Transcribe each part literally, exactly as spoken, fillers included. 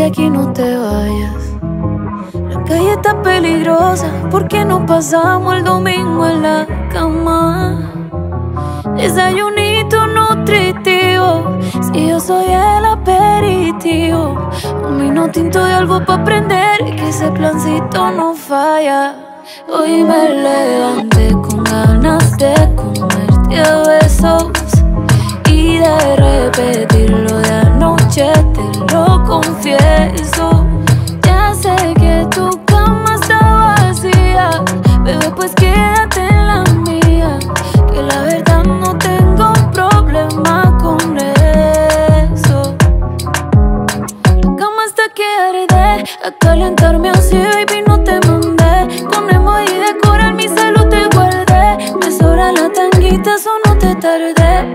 Quédate aquí, no te vayas. La calle está peligrosa, ¿por qué no pasamos el domingo en la cama? Desayunito nutritivo, si yo soy el aperitivo. Un vino tinto y algo pa' prender, que ese plancito no falla. Hoy me levanté con ganas de comerte a besos y de repetirlo de anoche, te lo confieso. Ya sé que tu cama está vacía, bebé, pues quédate en la mía, que la verdad no tengo problema con eso. La cama está que arde, a calentarme así, baby, no te mandé. Con emoji de coral mi salud te guardé. Me sobra la tanguita, eso no te tardes.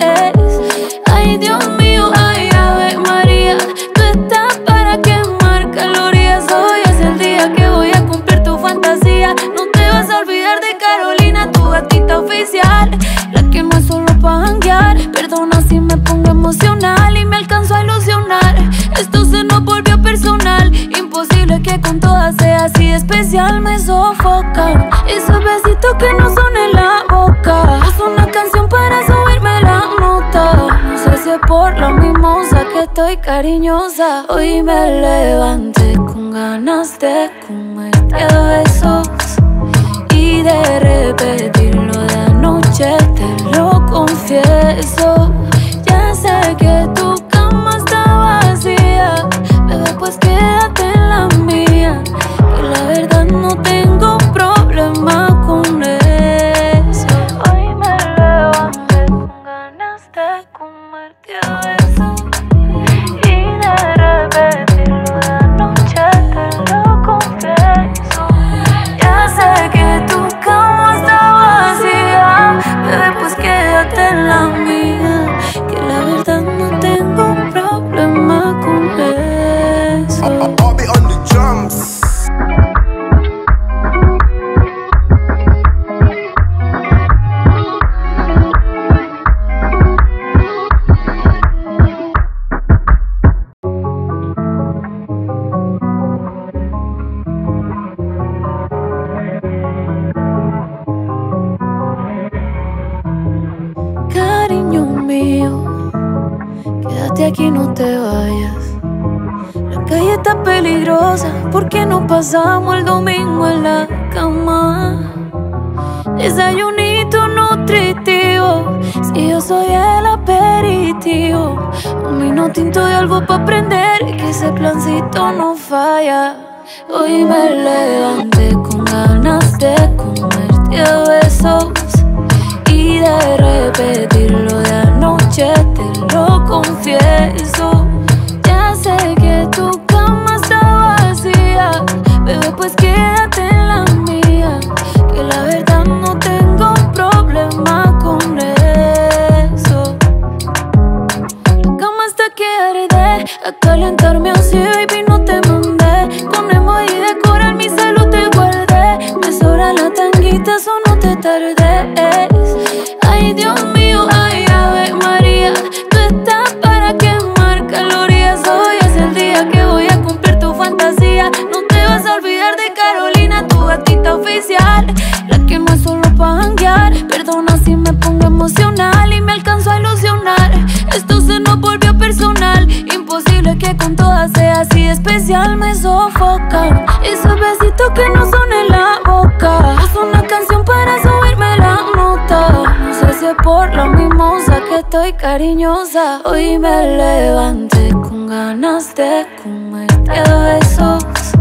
Ay, Dios mío, ay, Ave María, tú estás para quemar calorías. Hoy es el día que voy a cumplir tu fantasía. No te vas a olvidar de Carolina, tu gatita oficial, la que no es solo pa' janguear. Perdona si me pongo emocional y me alcanzo a ilusionar. Esto se nos volvió personal, imposible que con todas sea así especial. Me sofocan esos besitos que no son en la boca. Es una canción para subirme la nota. No sé si es por la mimosa que estoy cariñosa. Hoy me levanté con ganas de comerte a besos y de repetirlo de anoche, te lo confieso. Ya sé que tu cama está vacía, bebé, pues quédate en la mía, que la verdad no tengo problema con eso. Hoy me levanté con ganas de comerte a besos y de repetirlo de anoche, te lo confieso. Ya sé que tu cama está vacía, bebé, pues quédate en la mía, que la verdad no tengo problema con eso. I'll be on the drums. Cariño mío, quédate aquí, no te vayas. La calle está peligrosa, ¿por qué no pasamos el domingo en la cama? Desayunito nutritivo, si yo soy el aperitivo. Un vino tinto y algo pa' prender, que ese plancito no falla. Hoy me levanté con ganas de comerte a besos y de repetirlo de anoche, te lo confieso. Ya sé que tu cama está vacía, bebé, pues quédate en la mía, que la verdad no tengo problema con eso. La cama está que arde, a calentarme así, baby, no te mandé. Con emoji de coral mi salud te guardé. Me sobra la tanguita, eso no te tardes. Ay, Dios mío, ay, Ave María, tú estás para quemar calorías. Hoy es el día que voy a cumplir tu fantasía. No te vas a olvidar de Carolina, tu gatita oficial, la que no es solo pa' janguear. Perdona si me pongo emocional y me alcanzo a ilusionar. Esto se nos volvió personal, imposible que con todas sea así especial. Me sofocan esos besitos que no son en la boca. Es una canción para subirme la nota. No sé si es por la mimosa que estoy cariñosa. Hoy me levanté con ganas de comerte a besos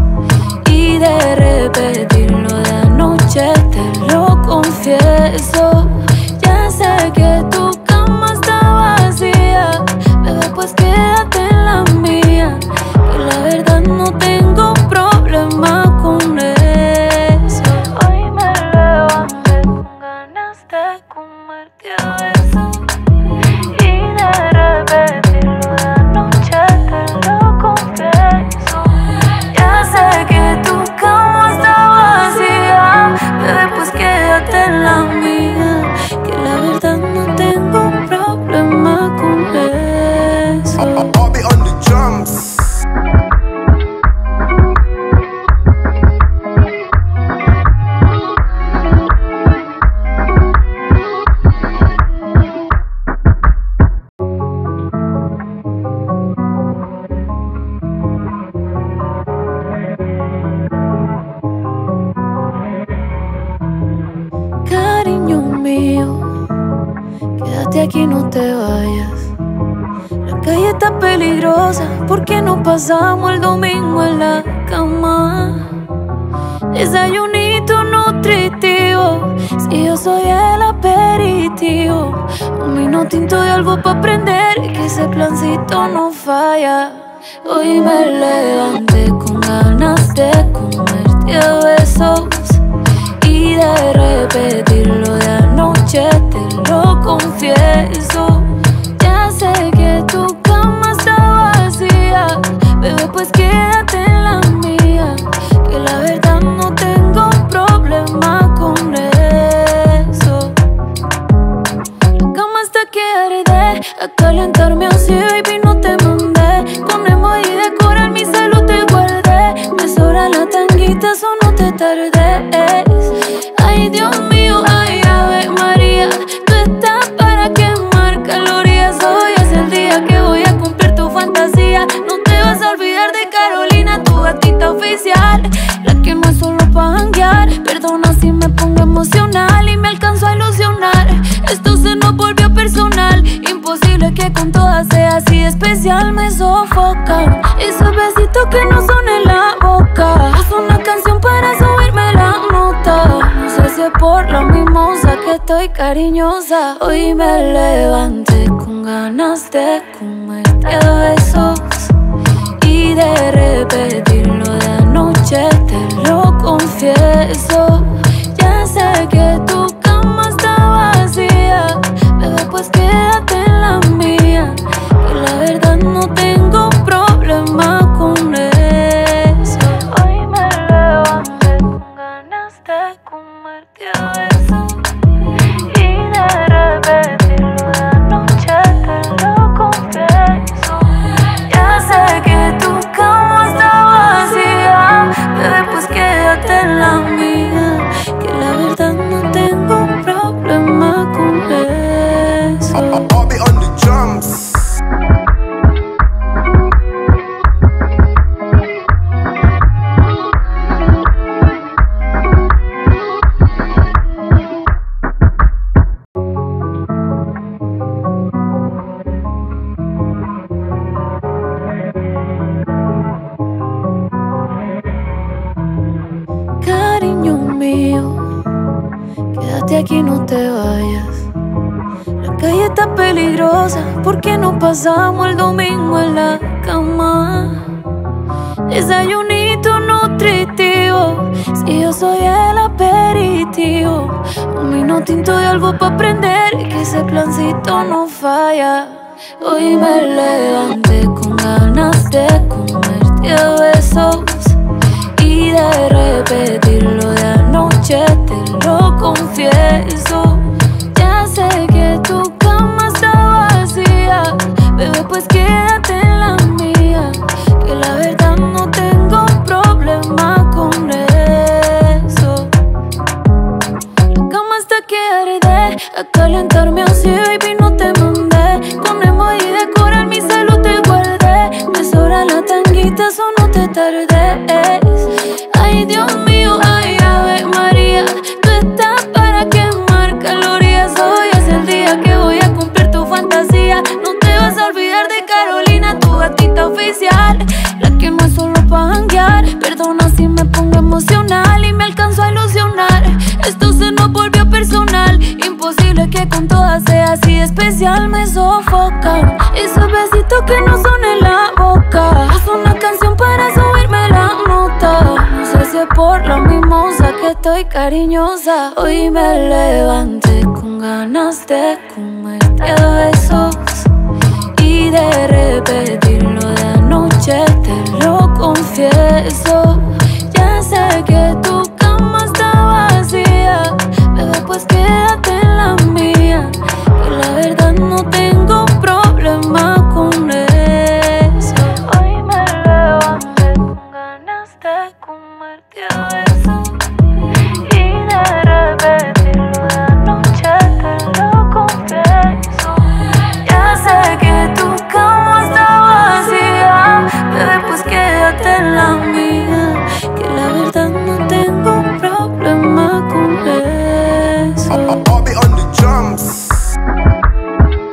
y de repetirlo de anoche, te lo confieso. Ya sé que tu cama está vacía, bebé, pues quédate en la mía, que la verdad no tengo problema con eso. Hoy me levanté con ganas de comerte a besos y de repetirlo de anoche, te lo confieso. Ya aquí, no te vayas. La calle está peligrosa, ¿por qué no pasamos el domingo en la cama? Desayunito nutritivo, si yo soy el aperitivo. Un vino tinto y algo pa' prender, que ese plancito no falla. Hoy me levanté con ganas de comerte a besos y de repetirlo de anoche, te lo confieso. Ya sé que tu cama está vacía, bebé, pues quédate en la mía, que la verdad no tengo problema con eso. La cama está que arde, a calentarme así, baby, no te mandé. Con emoji de coral mi celu te guardé. Me sobra la tanguita, eso no te tardes. Ay, Dios mío, ay, Ave María, tú estás para quemar calorías. Hoy es el día que voy a cumplir tu fantasía. No te vas a olvidar de Carolina, tu gatita oficial, la que no es solo pa' janguear. Perdona si me pongo emocional y me alcanzo a ilusionar. Esto se nos volvió personal, imposible que con todas sea así especial. Me sofocan esos besitos que no son en la boca. Es una canción para subirme la nota. No sé si es por la mimosa que estoy cariñosa. Hoy me levanté con ganas de comerte a besos y de repetirlo de anoche, te lo confieso. Ya sé que tu cama está vacía, bebé, pues quédate en la mía, que la verdad no tengo problema con eso. Hoy me levanté con ganas de comerte a besos y de repetirlo de anoche, te lo confieso. Ya sé que tu cama está vacía, bebé, pues quédate en la mía, que la verdad no tengo problema con eso. I'll be on the drums. Cariño mío, quédate aquí, no te vayas. La calle está peligrosa, ¿por qué no pasamos el domingo en la cama? Desayunito nutritivo, si yo soy el aperitivo. Un vino tinto y algo pa' prender, que ese plancito no falla. Hoy me levanté con ganas de comerte a besos y de repetirlo de anoche, te lo confieso. Ya sé que tu cama está vacía, bebé, pues quédate en la mía, que la verdad no tengo problema con eso. La cama está que arde, a calentarme así, baby, no te mandé. Con emoji de coral mi celu te guardé. Me sobra la tanguita, eso no te tardes. Ay, Dios mío, ay, Ave María, tú estás para quemar calorías. Hoy es el día que voy a cumplir tu fantasía. No te vas a olvidar de Carolina, tu gatita oficial, la que no es solo pa' janguear. Perdona si me pongo emocional y me alcanzo a ilusionar. Esto se nos volvió personal, imposible que con todas sea así especial. Me sofocan esos besitos que no son en la boca. Es una canción para subirme la nota. No sé si es por la mimosa que estoy cariñosa. Hoy me levanté con ganas de comerte a besos y de repetirlo de anoche, te lo confieso. Ya sé que tu cama está vacía, bebé, pues quédate en la mía, que la verdad no tengo problema con eso. Hoy me levanté con ganas de comerte a besos y de repetirlo de anoche, te lo confieso. Ya sé que tu cama está vacía, bebé, pues quédate en la mía, que la verdad no tengo problema con eso. I'll be on the drums.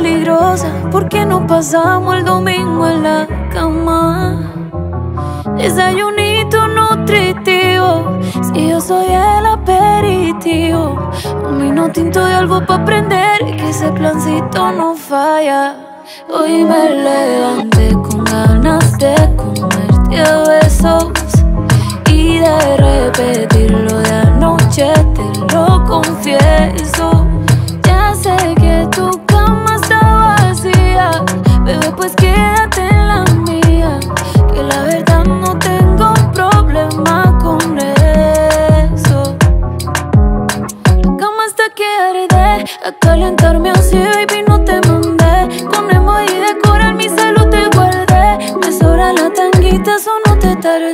peligrosa, ¿por qué no pasamos el domingo en la cama? Desayunito nutritivo, si yo soy el aperitivo. Un vino tinto y algo pa' prender, que ese plancito no falla. Hoy me levanté con ganas de comerte a besos y de repetirlo de anoche, te lo confieso. Ya sé que tu cama está vacía, bebé, pues quédate en la mía, que la verdad no tengo problema con eso. La cama está que arde, a calentarme así, baby, no te mandé. Con emoji de coral mi celu te guardé. Me sobra la tanguita, eso no te tardes.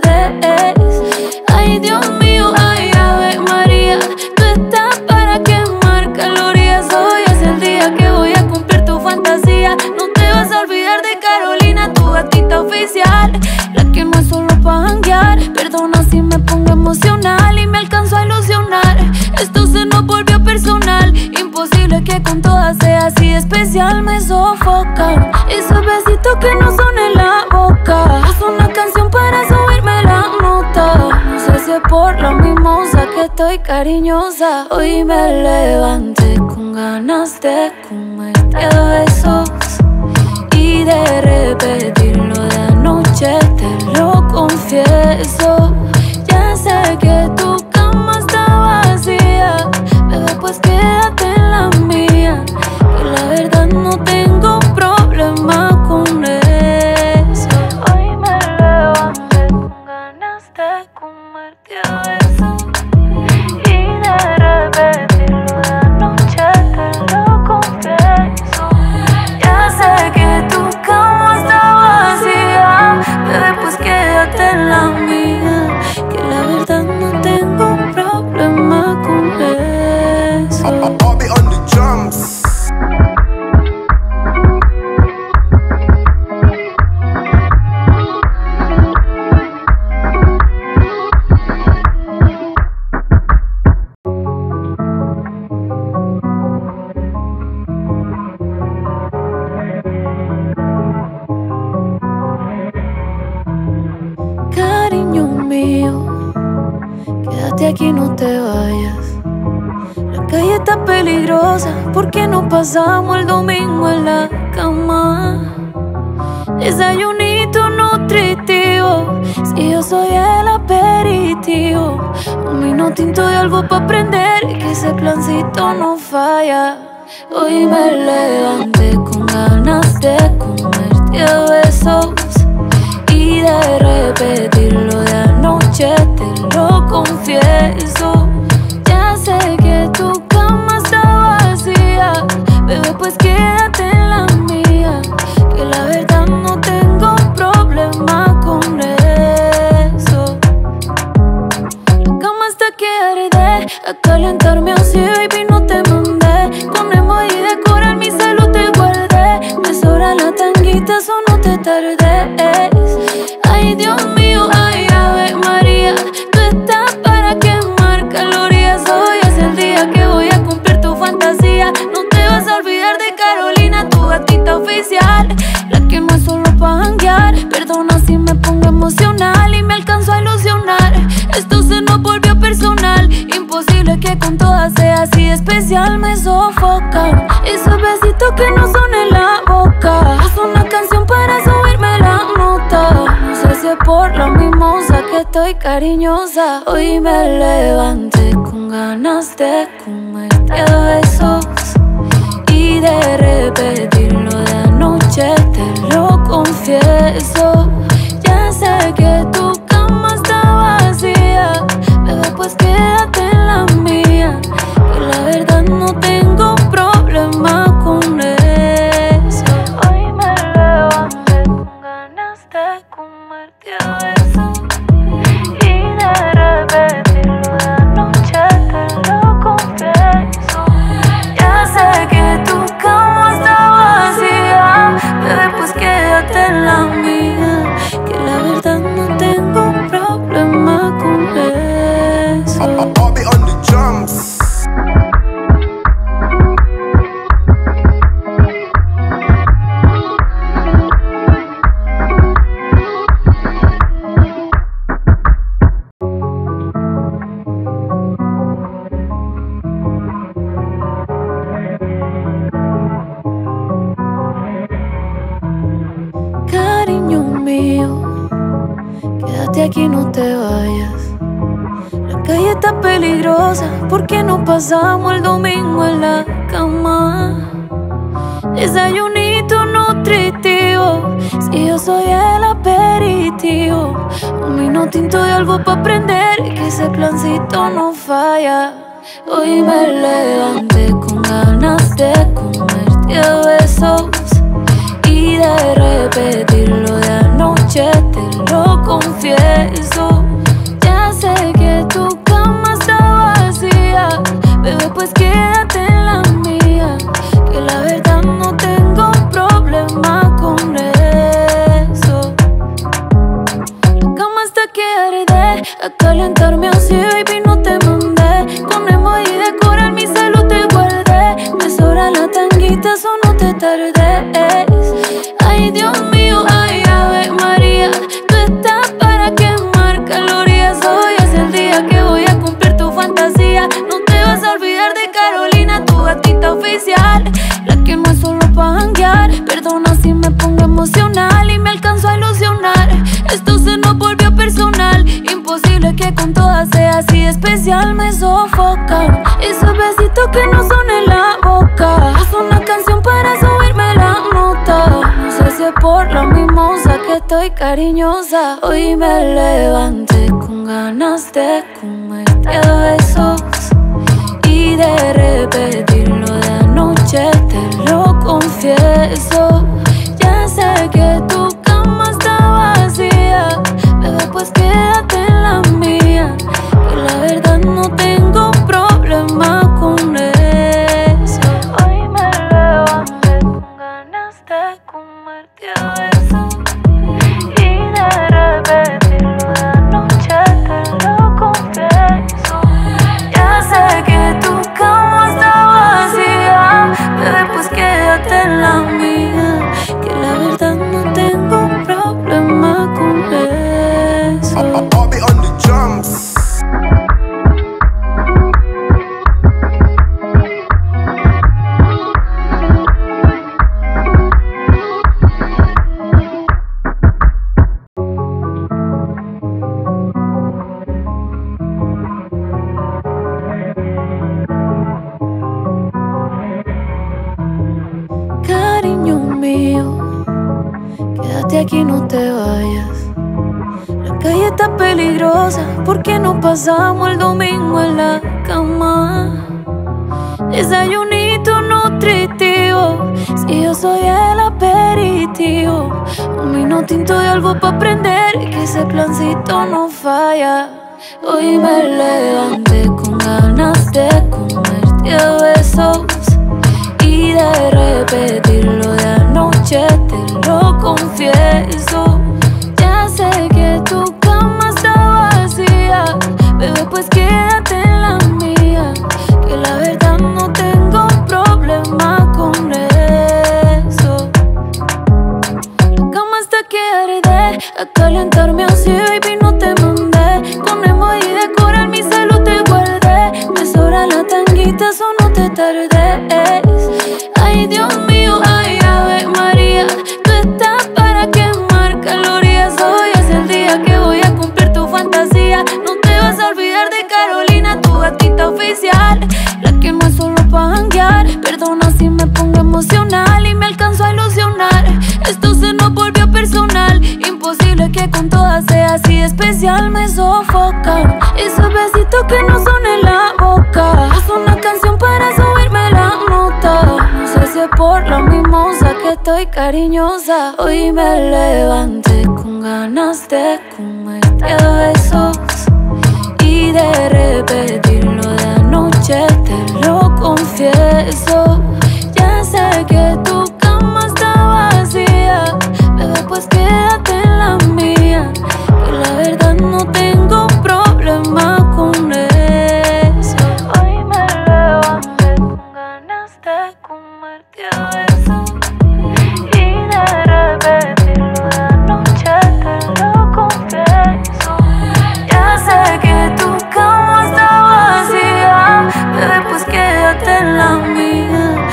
Ay, Dios mío, ay, Ave María, tú estás para quemar calorías. Hoy es el día que voy a cumplir tu fantasía. No te vas a olvidar de Carolina, tu gatita oficial, la que no es solo pa' janguear. Perdona si me pongo emocional y me alcanzo a ilusionar. Esto se nos volvió personal, imposible que con todas sea así especial. Me sofocan esos besitos que no son en la boca. Es una canción para subirme la nota. No sé si es por la mimosa que estoy cariñosa. Hoy me levanté con ganas de comerte a besos y de repetirlo de anoche, te lo confieso. Ya sé que tu cama está vacía, bebé, pues quédate en la mía, que la verdad no tengo problema con eso. Hoy me levanté con ganas de comerte a besos y de repetirlo de anoche, te lo confieso. Ya sé que tu cama está vacía, bebé, pues quédate en la mía, que la verdad no tengo problema con eso. I'll be on the drums. Cariño mío, quédate aquí, no te vayas. La calle está peligrosa, ¿por qué no pasamos el domingo en la cama? Desayunito nutritivo, si yo soy el aperitivo. Un vino tinto y algo pa' prender, que ese plancito no falla. Hoy me levanté con ganas de comerte a besos y de repetirlo de anoche, te lo confieso. Ya sé que tu cama está vacía, bebé, pues quédate en la mía, que la verdad no tengo problema con eso. La cama está que arde, a calentarme así, baby, no te mandé. Con emoji de coral mi celu te guardé. Me sobra la tanguita, eso no te tardes. Ay, Dios mío, ay, Ave María, tú estás para quemar calorías. Hoy es el día que voy a cumplir tu fantasía. No te vas a olvidar de Carolina, tu gatita oficial, la que no es solo pa' janguear. Perdona si me pongo emocional y me alcanzo a ilusionar. Esto se nos volvió personal, imposible que con todas sea así especial. Me sofocan esos besitos que no son en la boca. Es una canción para subirme la nota. No sé si es por la mimosa que estoy cariñosa. Hoy me levanté con ganas de comerte a besos y de repetirlo de anoche, te lo confieso. Ya sé que tu cama está vacía, bebé, pues quédate en la mía, que la verdad no tengo problema con eso. Hoy me levanté con ganas de comerte a besos y de repetirlo de anoche, te lo confieso. Ya sé que tu cama está vacía, bebé, pues quédate en la mía. aquí, no te vayas. La calle está peligrosa, ¿por qué no pasamos el domingo en la cama? Desayunito nutritivo, si yo soy el aperitivo. Un vino tinto y algo pa' prender, que ese plancito no falla. Hoy me levanté con ganas de comerte a besos y de repetirlo de anoche, te lo confieso. Ya sé que tu cama está vacía, bebé, pues quédate en la mía, que la verdad no tengo problema con eso. La cama está que arde, a calentarme así, baby, no te mandé. Con emoji de coral mi salud te guardé. Me sobra la tanguita, eso no te tardes. Ay, Dios mío, ay, Ave María, tú estás para quemar calorías. Hoy es el día que voy a cumplir tu fantasía. No te vas a olvidar de Carolina, tu gatita oficial, la que no es solo pa' janguear. Perdona si me pongo emocional y me alcanzo a ilusionar. Esto se nos volvió personal, imposible que con todas sea así especial. Me sofoca esos besitos que no son en la boca. Es una canción para subirme la nota. No sé si es por la mimosa que estoy cariñosa. Hoy me levanté con ganas de comerte a besos y de repetirlo de anoche, te lo confieso. Ya sé que tu cama está vacía, bebé, pues quédate en la mía, que la verdad no tengo problema con eso. Hoy me levanté con ganas de comerte a besos y de repetirlo de anoche, te lo confieso. Ya sé que tu cama está vacía, bebé, pues quédate en la mía, que la verdad no tengo problema con eso. I'll be on the drums. Cariño mío, quédate aquí, no te vayas. La calle está peligrosa, ¿por qué no pasamos el domingo en la cama? Desayunito nutritivo, si yo soy el aperitivo. Un vino tinto y algo pa' prender, que ese plancito no falla. Hoy me levanté con ganas de comerte a besos y de repetirlo de anoche, te lo confieso. Ya sé que tu cama está vacía, bebé, pues quédate en la mía, que la verdad no tengo problema con eso. La cama está que arde, a calentarme así, baby, no te mandé. Con emoji de coral mi salud te guardé. Me sobra la tanguita, eso no te tardes. Ay, Dios mío, ay, Ave María, tú estás para quemar calorías. Hoy es el día que voy a cumplir tu fantasía. No te vas a olvidar de Carolina, tu gatita oficial, la que no es solo pa' janguear. Perdona si me pongo emocional y me alcanzo a ilusionar. Esto se nos volvió personal, imposible que con todas sea así especial. Me sofoca esos besitos que no son en la boca. Es una canción para subirme la nota. No sé si es por la mimosa que estoy cariñosa. Hoy me levanté con ganas de comerte a besos y de repetirlo de anoche, te lo confieso. Ya sé que tu cama está vacía, bebé, pues quédate en la mía, que la verdad no tengo problema con eso. Hoy me levanté con ganas de comerte a besos y de repetirlo de anoche, te lo confieso. Ya sé que tu cama está vacía, bebé, pues quédate en la mía.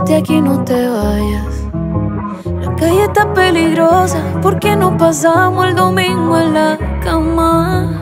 quédate aquí, no te vayas. La calle está peligrosa, ¿por qué no pasamos el domingo en la cama?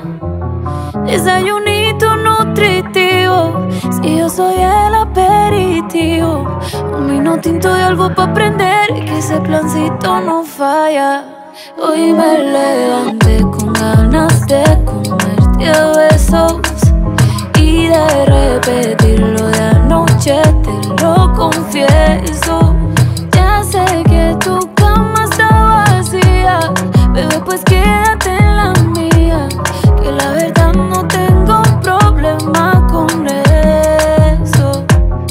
Desayunito nutritivo, si yo soy el aperitivo. Un vino tinto y algo pa' prender, que ese plancito no falla. Hoy me levanté con ganas de comerte a besos y de repetirlo de anoche, te lo confieso. Ya sé que tu cama está vacía, bebé, pues quédate en la mía, que la verdad no tengo problema con eso.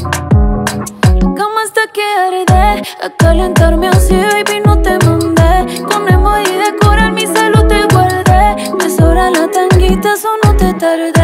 La cama está que arde, a calentarme así, baby, no te mandé. Con emoji de coral mi salud te guardé. Me sobra la tanguita, eso no te tardes.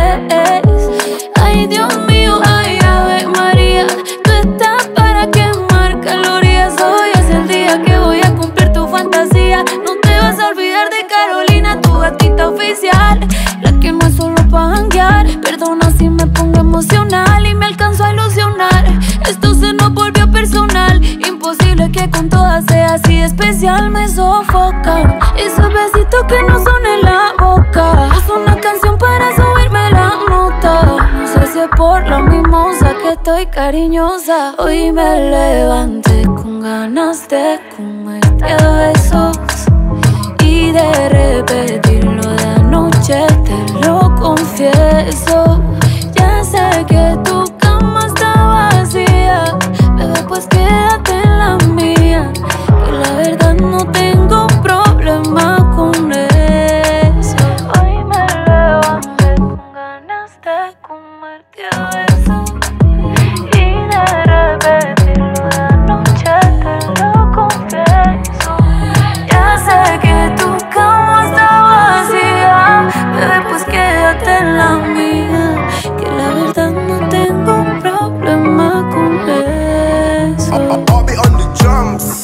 Ay, Dios mío, ay, Ave María, tú estás para quemar calorías. Hoy es el día que voy a cumplir tu fantasía. No te vas a olvidar de Carolina, tu gatita oficial, la que no es solo pa' janguear. Perdona si me pongo emocional y me alcanzo a ilusionar. Esto se nos volvió personal, imposible que con todas sea así especial. Me sofocan esos besitos que no son en la boca. Es una canción para subirme la nota. No sé si es por la mimosa que estoy cariñosa. Hoy me levanté con ganas de comerte a besos y de repetirlo de anoche, te lo confieso. Ya sé que tu cama está vacía, bebé, pues quédate en la mía, que la verdad no tengo problema con eso. Hoy me levanté con ganas de comerte a besos y de repetirlo de anoche, te lo confieso. Ya sé que tu cama está vacía, bebé, pues quédate en la mía, que la verdad no tengo problema con eso. I'll be on the drums.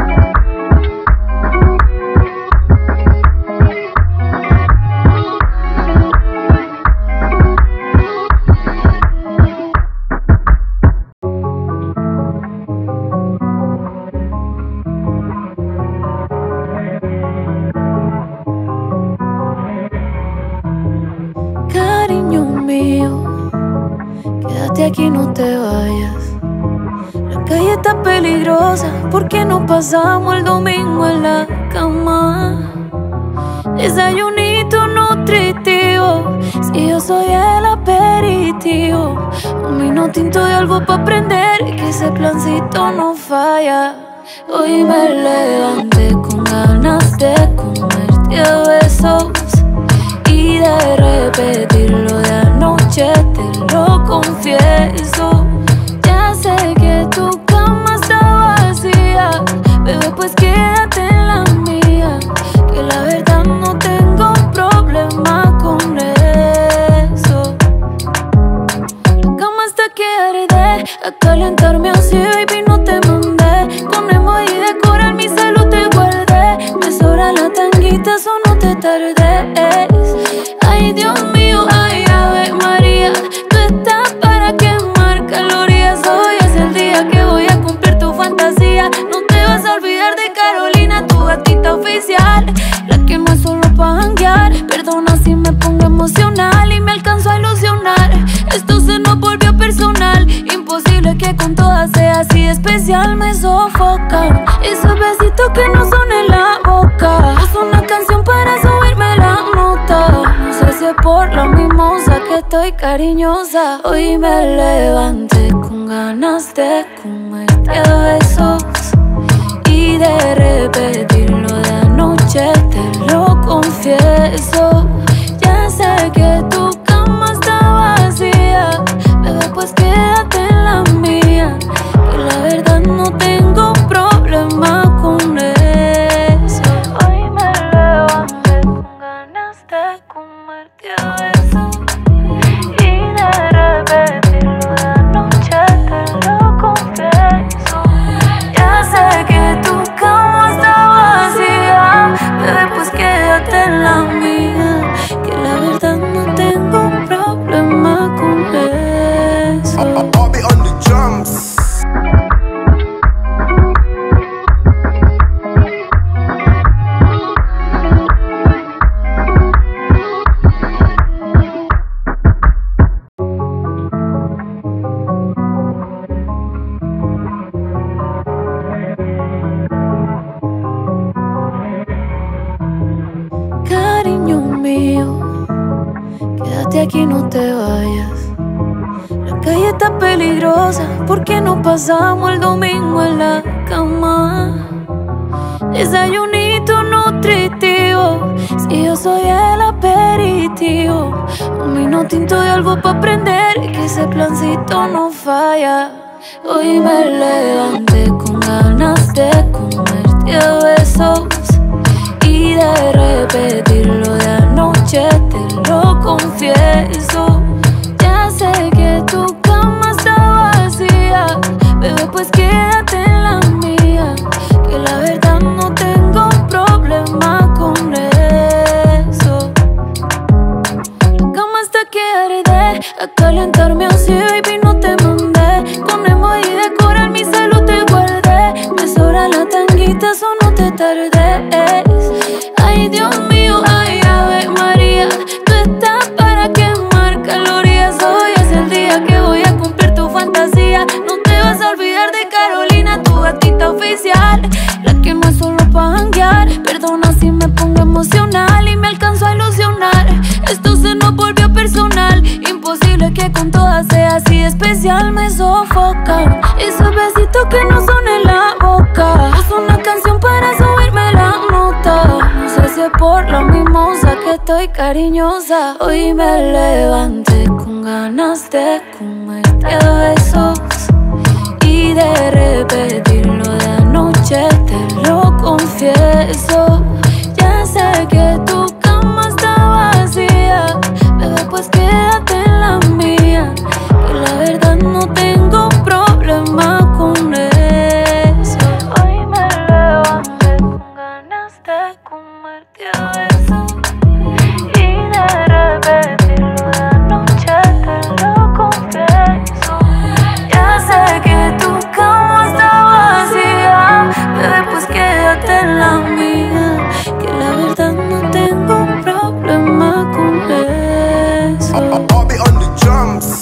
Cariño mío, quédate aquí, no te vayas. La calle está peligrosa, ¿por qué no pasamos el domingo en la cama? Desayunito nutritivo, si yo soy el aperitivo. Un vino tinto y algo pa' prender, que ese plancito no falla. Hoy me levanté con ganas de comerte a besos y de repetirlo de anoche, te lo confieso. Ya sé que tu cama está vacía, bebé, pues quédate en la mía, que la verdad no tengo problema con eso. La cama está que arde, a calentarme así, baby, no te mandé. Con emoji de coral mi salud te guardé. Me sobra la tanguita, eso no te tardes. Ay, Dios mío, ay, Ave María, tú estás para quemar calorías. Hoy es el día que voy a cumplir tu fantasía. No te vas a olvidar de Carolina, tu gatita oficial, la que no es solo pa' janguear. Perdona si me pongo emocional y me alcanzo a ilusionar. Esto se nos volvió personal, imposible que con todas sea así especial. Me sofocan esos besitos que no son en la boca. Es una canción para subirme la nota. No sé si es por la mimosa que estoy cariñosa. Hoy me levanté con ganas de comerte a besos y de repetirlo de anoche, te lo confieso. Ya sé que tu cama está vacía, bebé, pues quédate en la mía, que la verdad no tengo problema con eso. Hoy me levanté con ganas de comerte a besos y de repetirlo de anoche, te lo confieso. Ya sé que tu cama está vacía, bebé, pues quédate en la mía, que la verdad no tengo no te vayas. La calle está peligrosa, ¿por qué no pasamos el domingo en la cama? Desayunito nutritivo, si yo soy el aperitivo. Un vino tinto y algo pa' prender, que ese plancito no falla. Hoy me levanté con ganas de comerte a besos y de repetirlo de anoche, te lo confieso. Ya sé que tu cama está vacía, bebé, pues quédate en la mía, que la verdad no tengo problema con eso. La cama está que arde, a calentarme así, baby, no te mandé. Con emoji de coral mi salud te guardé. Me sobra la tanguita, eso no te tardes. Ay, Dios mío, ay, Ave María, tú estás para quemar calorías. Hoy es el día que voy a cumplir tu fantasía. No te vas a olvidar de Carolina, tu gatita oficial, la que no es solo pa' janguear. Perdona si me pongo emocional y me alcanzo a ilusionar. Esto se nos volvió personal, imposible que con todas sea así especial. Me sofocan esos besitos que no son en la boca. Es una canción para subirme la nota. No sé si es por la mimosa que estoy cariñosa. Hoy me levanté con ganas de comerte a besos y de repetirlo de anoche, te lo confieso. Ya sé que tu cama está vacía, bebé, pues quédate en la mía, que la verdad no tengo problema con eso. Hoy me levanté con ganas de comerte a besos y de repetirlo de anoche, te lo confieso. Ya sé que tu cama está vacía, bebé, pues quédate en la mía, que la verdad no tengo problema con eso. I'll be on the drums.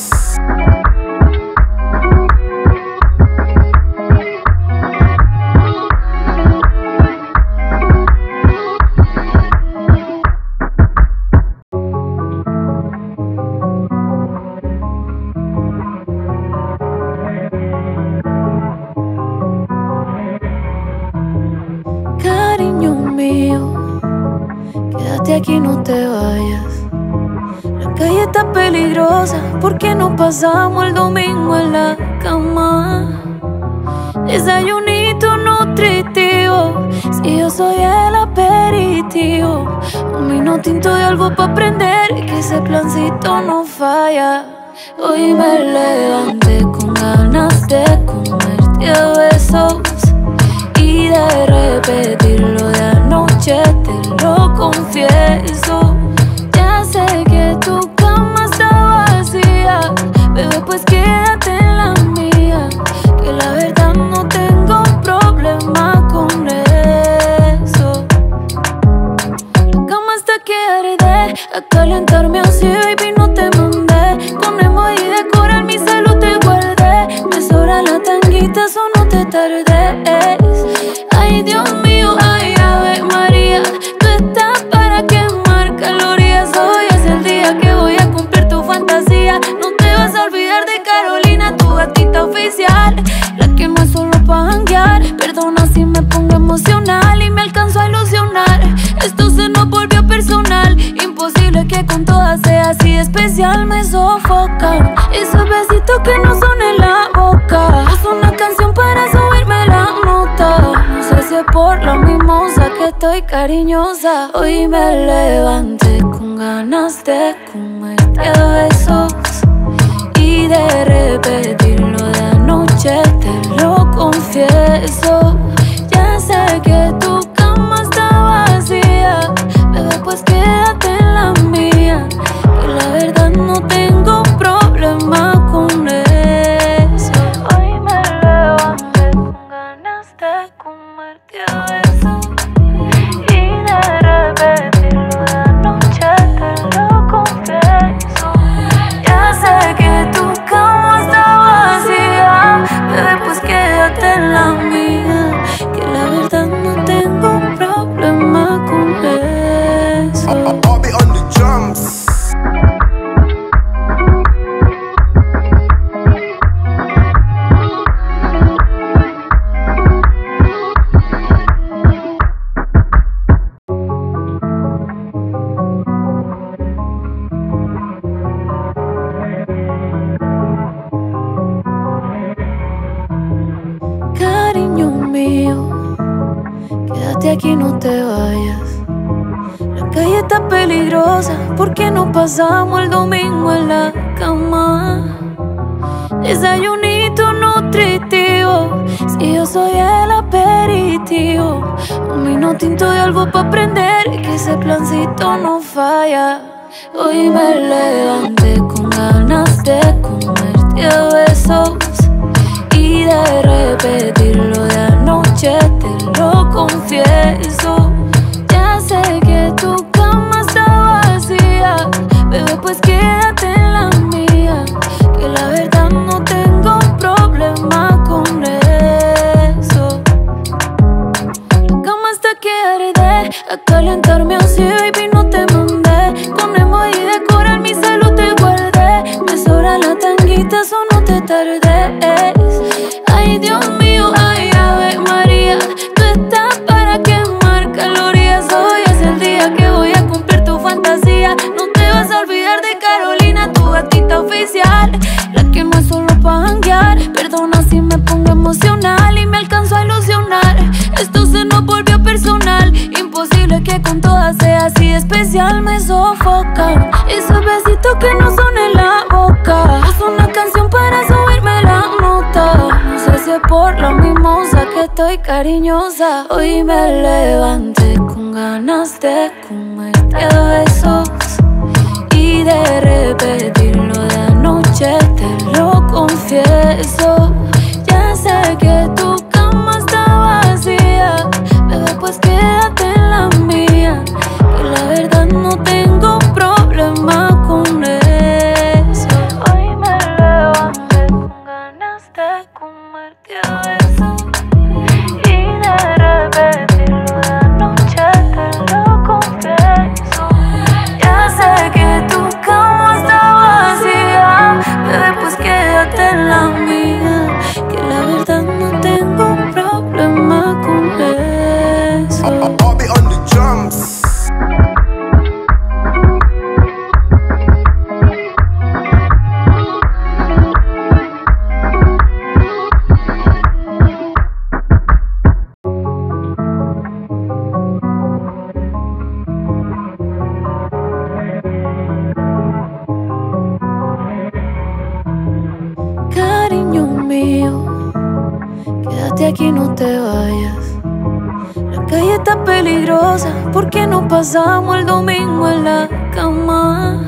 Cariño mío, quédate aquí, no te vayas. La calle está peligrosa, ¿por qué no pasamos el domingo en la cama? Desayunito nutritivo, si yo soy el aperitivo. Un vino tinto y algo pa' prender, que ese plancito no falla. Hoy me levanté con ganas de comerte a besos y de repetirlo de anoche, te lo confieso. Ya sé que tu cama está vacía, bebé, pues quédate en la mía, que la verdad no tengo problema con eso. La cama está que arde, a calentarme así, baby, no te mandé. Con emoji de coral mi salud te guardé. Me sobra la tanguita, eso no te tardes. Ay, Dios mío, ay, Ave María, tú estás para quemar calorías. Hoy es el día que voy a cumplir tu fantasía. No te vas a olvidar de Carolina, tu gatita oficial, la que no es solo pa' janguear. Perdona si me pongo emocional y me alcanzo a ilusionar. Esto se nos volvió personal, imposible que con todas sea así especial. Me sofocan esos besitos que no son en la boca. Es una canción para subirme la nota. No sé si es por la mimosa que estoy cariñosa. Hoy me levanté con ganas de comerte a besos y de repetirlo de anoche, te lo confieso. Ya sé que tu cama está vacía, bebé, pues quédate en la mía, que la verdad no tengo problema con eso. Hoy me levanté con ganas de comerte a besos y de repetirlo de anoche, te lo confieso. Ya quédate aquí, no te vayas. La calle está peligrosa, ¿por qué no pasamos el domingo en la cama? Desayunito nutritivo, si yo soy el aperitivo. Un vino tinto y algo pa' prender, que ese plancito no falla. Hoy me levanté con ganas de comerte a besos y de repetirlo de anoche, te lo confieso. Ya sé que tu cama está vacía, bebé, pues quédate en la mía, que la verdad no tengo problema con eso. La cama está que arde, a calentarme así, baby, no te mandé. Con emoji de coral mi salud te guardé. Me sobra la tanguita, eso no te tardes. Ay, Dios mío, ay, Ave María, tú estás para quemar calorías. Hoy es el día que voy a cumplir tu fantasía. No te vas a olvidar de Carolina, tu gatita oficial, la que no es solo pa' janguear. Perdona si me pongo emocional y me alcanzo a ilusionar. Esto se nos volvió personal, imposible que con todas sea así especial. Me sofocan esos besitos que no son en la boca. Es una canción para subirme la nota. No sé si es por la mimosa que estoy cariñosa. Hoy me levanté con ganas de comerte a besos y de repetirlo de anoche, te lo confieso. Ya sé que tu cama está vacía, bebé, pues quédate en la mía, que la verdad no tengo problema con eso. Hoy me levanté con ganas de comerte a besos y de repetirlo de anoche, te lo confieso. Ya sé que tu cama está vacía, bebé, pues quédate en la mía, que la verdad no tengo problema con eso. I'll be on the drums. Cariño mío, quédate aquí, no te vayas. La calle está peligrosa, ¿por qué no pasamos el domingo en la cama?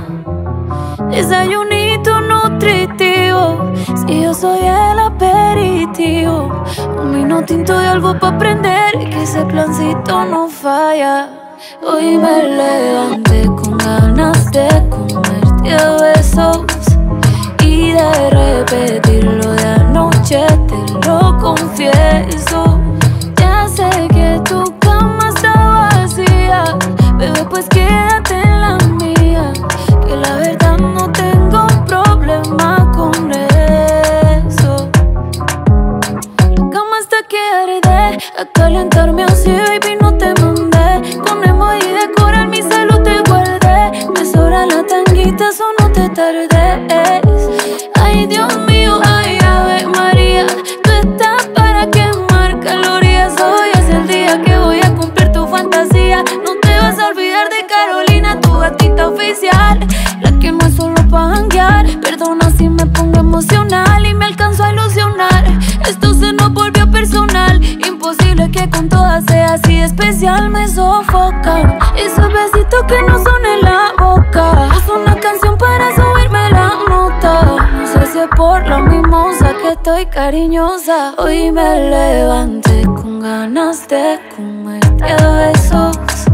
Desayunito nutritivo, si yo soy el aperitivo. Un vino tinto y algo pa' prender, que ese plancito no falla. Hoy me levanté con ganas de comerte a besos y de repetirlo de anoche, te lo confieso. Ya sé que tu cama está vacía, bebé, pues quédate en la mía, que la verdad no tengo problema con eso. La cama está que arde, a calentarme así, baby, no te mandé. Con emoji de coral mi salud te guardé. Me sobra la tanguita, eso no te tardes. Ay, Dios mío, ay, Ave María, tú estás para quemar calorías. Hoy es el día que voy a cumplir tu fantasía. No te vas a olvidar de Carolina, tu gatita oficial, la que no es solo pa' janguear. Perdona si me pongo emocional y me alcanzo a ilusionar. Esto se nos volvió personal, imposible que con todas sea así especial. Me sofocan esos besitos que no son en la boca. Es una canción para subirme la nota. No sé si es por la mimosa que estoy cariñosa. Hoy me levanté con ganas de comerte a besos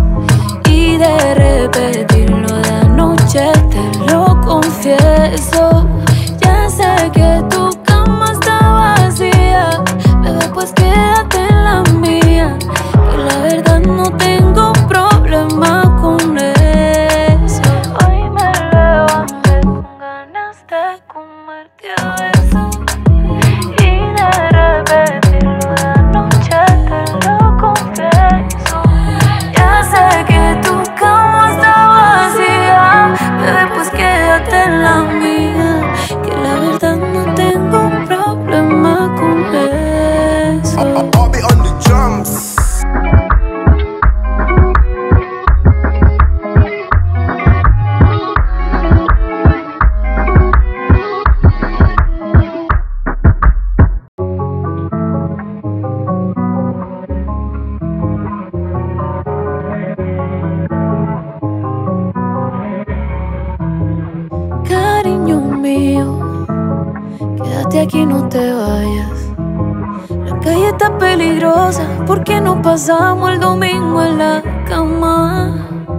y de repetirlo de anoche, te lo confieso. Ya sé que tu cama está vacía, bebé, pues quédate en la mía, que la verdad no tengo problema con eso. Hoy me levanté con ganas de comerte a besos y de repetirlo de anoche, te lo confieso. Ya sé que tu cama está vacía, bebé, pues quédate en la mía, que la verdad no tengo problema con eso. I'll be on the drums. quédate aquí, no te vayas. La calle está peligrosa, ¿por qué no pasamos el domingo en la cama?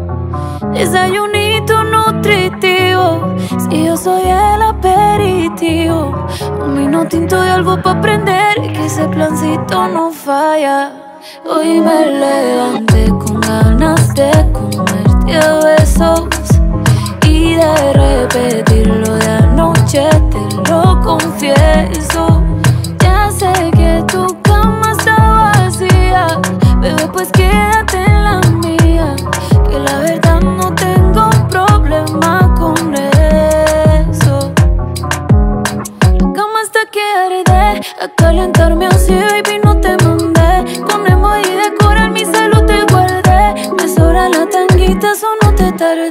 Desayunito nutritivo, si yo soy el aperitivo. Un vino tinto y algo pa' prender, que ese plancito no falla. Hoy me levanté con ganas de comerte a besos y de repetirlo de anoche, te lo confieso. Ya sé que tu cama está vacía, bebé, pues quédate en la mía, que la verdad no tengo problema con eso. La cama está que arde, a calentarme así, baby, no te mandé. Con emoji de coral mi celu te guardé. Me sobra la tanguita, eso no te tardes.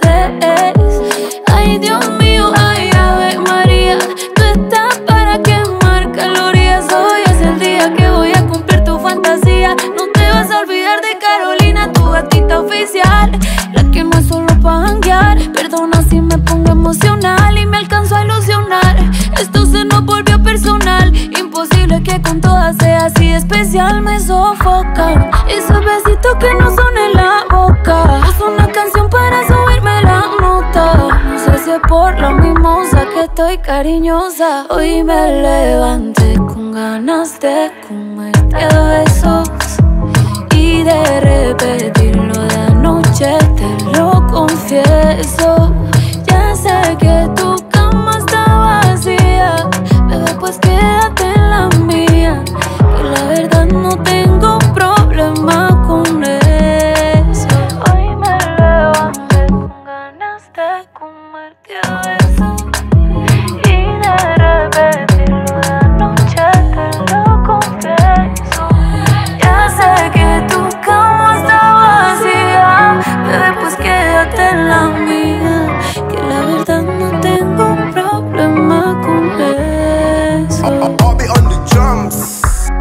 Ay, Dios mío, ay, Ave María, tú estás para quemar calorías. Hoy es el día que voy a cumplir tu fantasía. No te vas a olvidar de Carolina, tu gatita oficial, la que no es solo pa' janguear. Perdona si me pongo emocional y me alcanzo a ilusionar. Esto se nos volvió personal, imposible que con todas sea así especial. Me sofocan esos besitos que no son en la boca. Es una canción para subirme la nota. No sé si es por lo mimosa que estoy cariñosa. Hoy me levanté con ganas de comerte a besos y de repetirlo de anoche, te lo confieso. Ya sé que tu cama está vacía, bebé, pues quédate en la mía, que la verdad no tengo problema con eso. Hoy me levanté con ganas de comerte a besos y de repetirlo de anoche, te lo confieso. Ya sé que tu cama está vacía, bebé, pues quédate en la mía, que la verdad no tengo problema con eso. I'll be on the drums.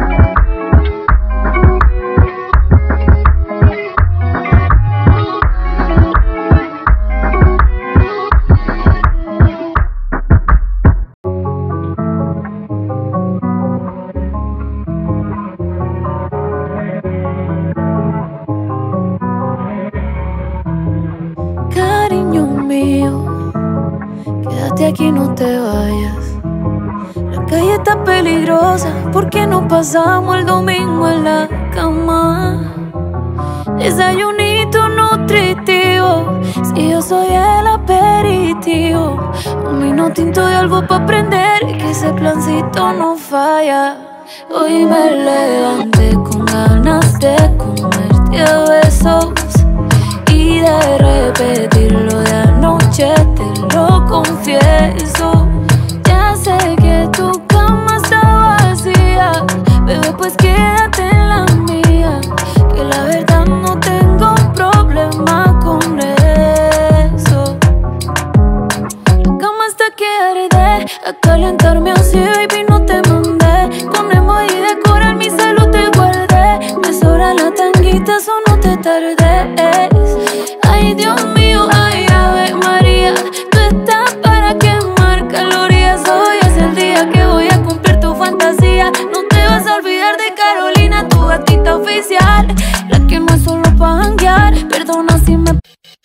Cariño mío, quédate aquí, no te vayas. La calle está peligrosa, ¿por qué no pasamos el domingo en la cama? Desayunito nutritivo, si yo soy el aperitivo. Un vino tinto y algo pa' prender, que ese plancito no falla. Hoy me levanté con ganas de comerte a besos y de repetirlo de anoche, te lo confieso. Ya sé que tu cama está vacía, bebé, pues quédate en la mía, que la verdad no tengo problema con eso. La cama está que arde, a calentarme así, baby, no te mandé. Con emoji de coral mi celu te guardé. Me sobra la tanguita, eso no te tardes. Ay, Dios mío, ay, Ave María, tú estás para quemar calorías. Hoy es el día que voy a cumplir tu fantasía. No te vas a olvidar de Carolina, tu gatita oficial, la que no es solo pa' janguear. Perdona si me...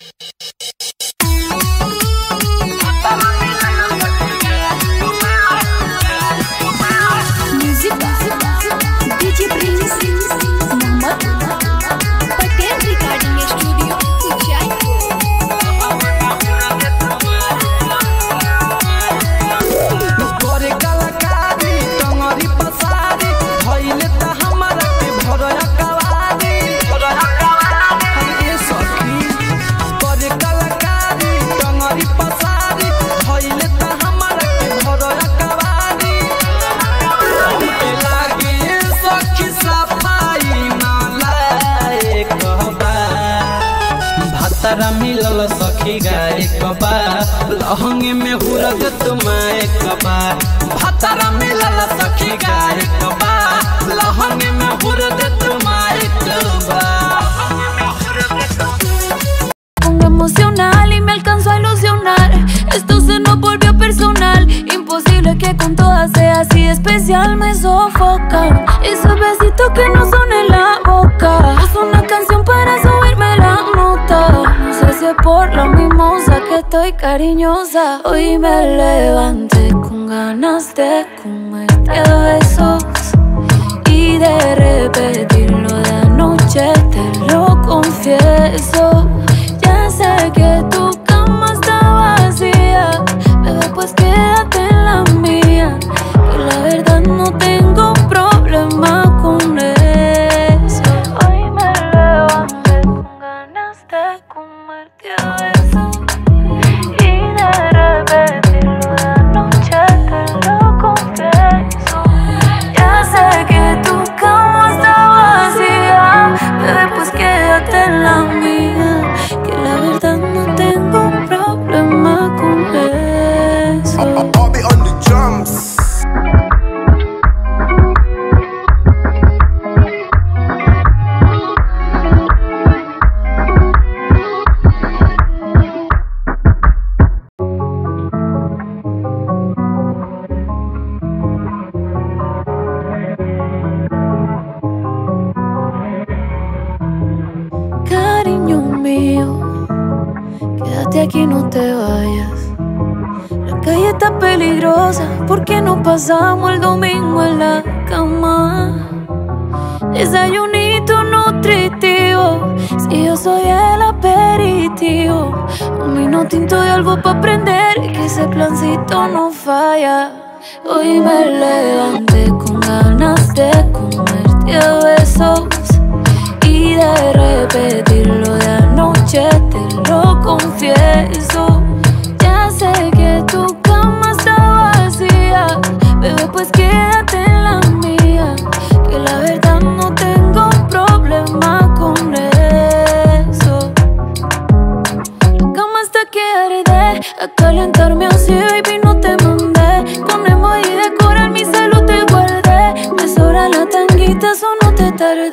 मिलल सखी गाय कबा लहंगे में हुरग तुम्हारे कबा। भतरा मिलल सखी गाय कबा लहंगे में हुरग तुम्हारे कबा। Pongo emocional y me alcanzo a ilusionar. Esto se nos volvió personal, imposible que que con todas sea así especial me sofocan. Esos besitos que no son en la boca. Es una canción para subirme la nota. No sé si es por la mimosa que estoy cariñosa. Hoy me levanté con ganas de comerte a besos y de repetirlo de anoche, te lo confieso. Ya sé que tu cama está vacía, bebé, pues quédate en la mía, que la verdad no tengo problema con eso. Hoy me levanté con ganas de comerte a besos y de repetirlo de anoche, te lo confieso. Ya sé que tu cama está vacía, bebé, pues quédate en la mía, que la verdad no tengo problema con eso. I'll be on the drums. Cariño mío, quédate aquí, no te vayas. La calle está peligrosa, ¿por qué no pasamos el domingo en la cama? Desayunito nutritivo, si yo soy el aperitivo. Un vino tinto y algo pa' prender, que ese plancito no falla. Hoy me levanté con ganas de comerte a besos y de repetirlo de anoche, te lo confieso. Ya sé que tu cama está vacía, bebé, pues quédate en la mía, que la verdad no tengo problema con eso. La cama está que arde, a calentarme así, baby, no te mandé. Con emoji de coral mi celu te guardé. Me sobra la tanguita, eso no te tardes.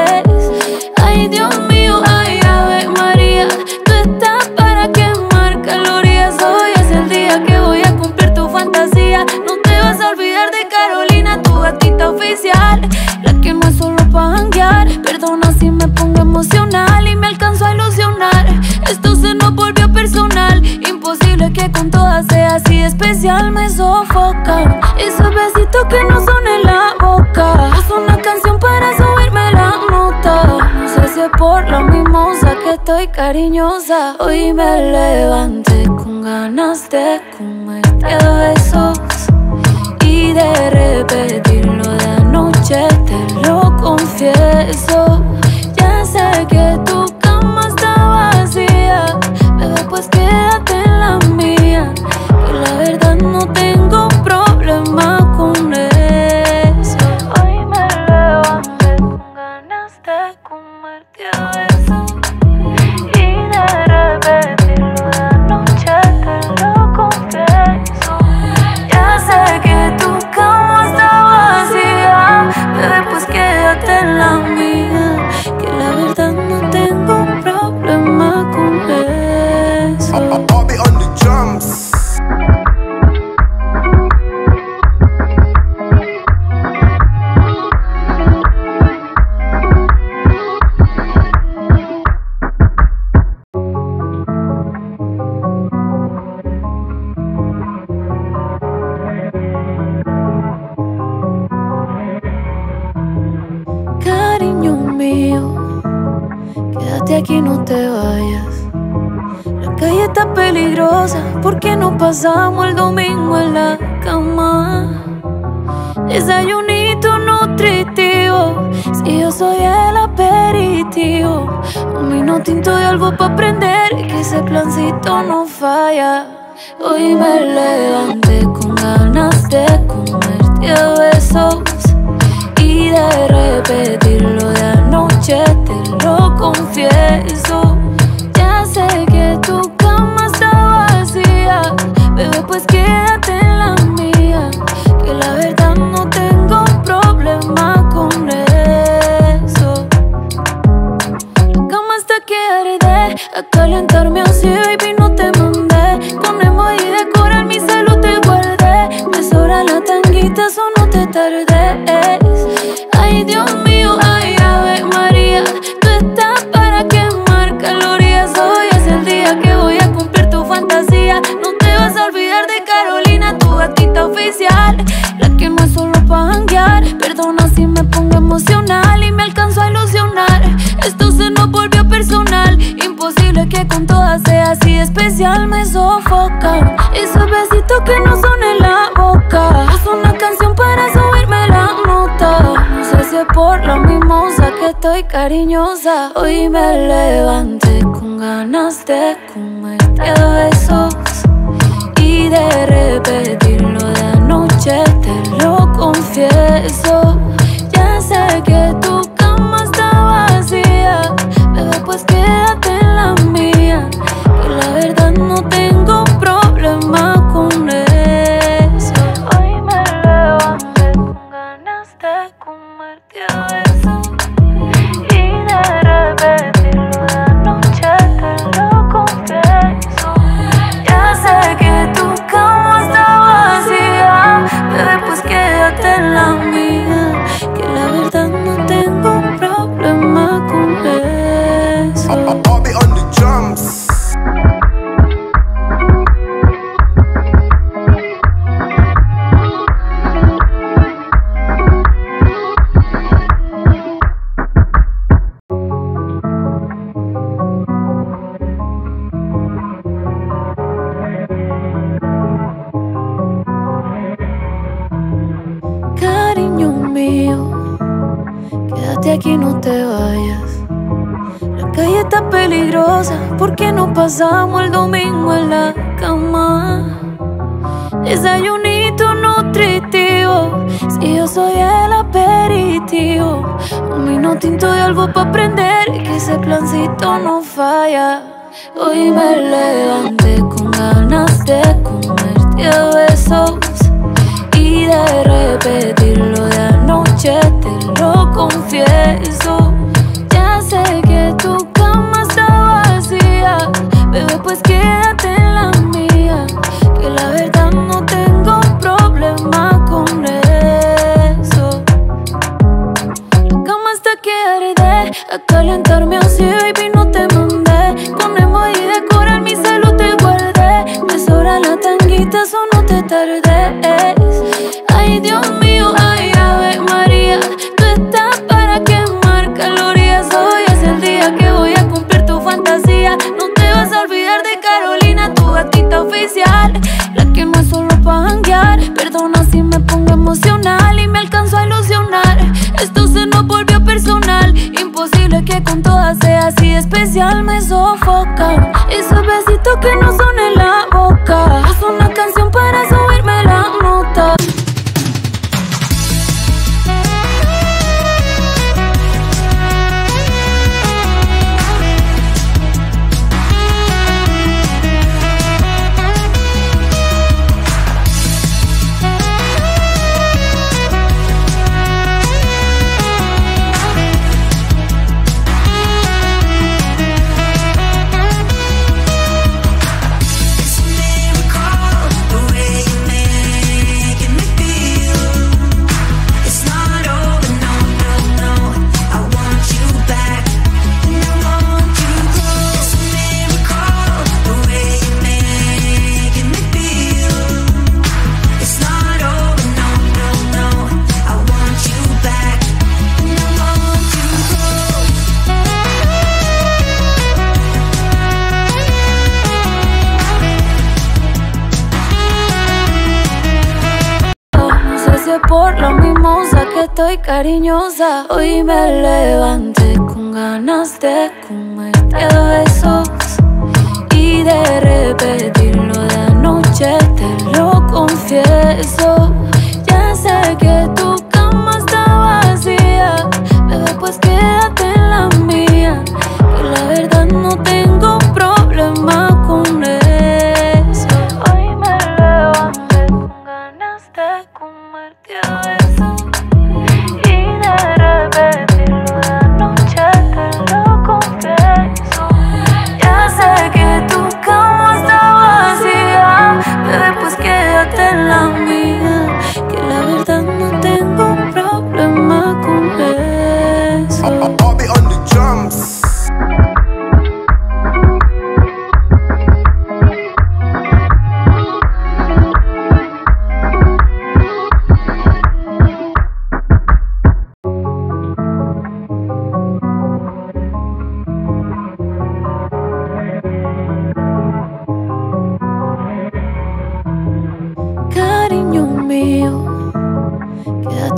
Ay, Dios mío, ay, Ave María, tú estás para quemar calorías. Hoy es el día que voy a cumplir tu fantasía. No te vas a olvidar de Carolina, tu gatita oficial, la que no es solo pa' janguear. Perdona si me pongo emocional y me alcanzo a ilusionar. Esto se nos volvió personal, imposible que con todas sea así especial, me sofocan. Esos besitos que no son en la boca. Es una canción para subirme la nota. No sé si es por la mimosa que estoy cariñosa. Hoy me levanté con ganas de comerte a besos y de repetirlo de anoche, te lo confieso. Ya sé que tu cama está vacía, bebé, pues quédate en la mía, que la verdad no tengo problema con eso. Hoy me levanté con ganas de comerte a besos y de repetirlo de anoche, te lo confieso. Ya sé que tu cama está vacía, bebé, pues quédate en la mía, que la verdad no tengo problema con eso. I'll be on the drums. Cariño mío, quédate aquí, no te vayas. La calle está peligrosa, ¿por qué no pasamos el domingo en la cama? Desayunito nutritivo, si yo soy el aperitivo. Un vino tinto y algo pa' prender, que ese plancito no falla. Hoy me levanté con ganas de comerte a besos y de repetirlo de anoche, te lo confieso. Ya sé que tu cama está vacía, bebé, pues quédate en la mía, que la verdad no tengo problema con eso. La cama está que arde, a calentarme así, baby, no te mandé. Con emoji de coral mi celu te guardé. Me sobra tanguita, eso no te tardes. Ay, Dios mío, ay, Ave María, tú estás para quemar calorías. Hoy es el día que voy a cumplir tu fantasía. No te vas a olvidar de Carolina, tu gatita oficial, la que no es solo pa' janguear. Perdona si me pongo emocional y me alcanzo a ilusionar. Esto se nos volvió personal, imposible que con todas sea así especial. Me sofoca esos besitos que no son en la boca. Es una canción para subirme la nota. No sé si es por la mimosa que estoy cariñosa. Hoy me levanté con ganas de comerte a besos y de repetirlo de anoche, te lo confieso. Ya sé que tu cama está vacía, bebé, pues quédate en la mía, que la verdad no tengo problema con eso. Hoy me levanté con ganas de comerte a besos y de repetirlo de anoche, te lo confieso. Ya sé que tu cama está vacía, bebé, pues quédate en la mía, que la verdad no tengo problema con eso. I'll be on the drums. Cariño mío, quédate aquí, no te vayas. La calle está peligrosa, ¿por qué no pasamos el domingo en la cama? Desayunito nutritivo, si yo soy el aperitivo. Un vino tinto y algo pa' prender, que ese plancito no falla. Hoy me levanté con ganas de comerte a besos y de repetirlo de anoche, te lo confieso. Ya sé que tu cama está vacía, bebé, pues quédate en la mía, que la verdad no tengo problema con eso. La cama está que arde, a calentarme así, baby, no te mandé. Con emoji de coral mi salud te guardé. Me sobra la tanguita, eso no te tardes. Ay, Dios mío, ay, Ave María, tú estás para quemar calorías. Hoy es el día que voy a cumplir tu fantasía. No te vas a olvidar de Carolina, tu gatita oficial, la que no es solo pa' janguear. Perdona si me pongo emocional y me alcanzo a ilusionar. Esto se nos volvió personal, imposible que con todas sea así especial. Me sofoca esos besitos que no son en la boca. Es una canción para subirme la nota. Por la mimosa que estoy cariñosa. Hoy me levanté con ganas de comerte a besos y de repetirlo de anoche, te lo confieso. Ya sé que tu cama está vacía, bebé, pues quédate en la mía, que la verdad no tengo problema con eso. Hoy me levanté con ganas de comerte a besos y de repetirlo de anoche, te lo confieso. Ya sé que tu cama está vacía, bebé, pues quédate en la mía, que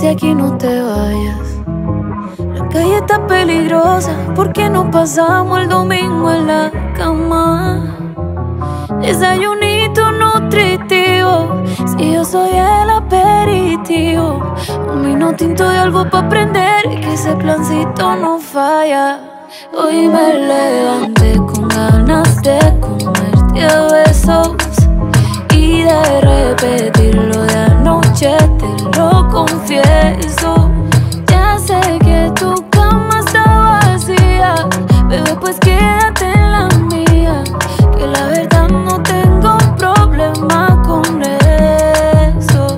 quédate aquí, no te vayas. La calle está peligrosa, ¿por qué no pasamos el domingo en la cama? Desayunito nutritivo, si yo soy el aperitivo. Un vino tinto y algo pa' prender, que ese plancito no falla. Hoy me levanté con ganas de comerte a besos y de repetirlo de anoche, te lo confieso. Ya sé que tu cama está vacía, bebé, pues quédate en la mía, que la verdad no tengo problema con eso.